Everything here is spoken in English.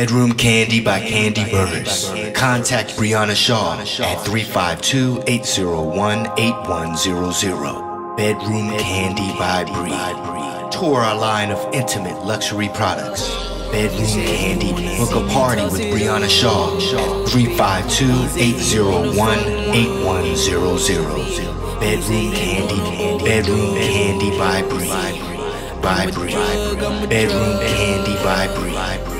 Bedroom Candy by Kandi Bre. Contact Brianna Shaw at 352-801-8100. Bedroom Kandi by Bre. Tour our line of intimate luxury products. Bedroom Candy. Book a party with Brianna Shaw at 352-801-8100. Bedroom Candy. Bedroom Kandi by Bre. Bedroom Candy by Bre.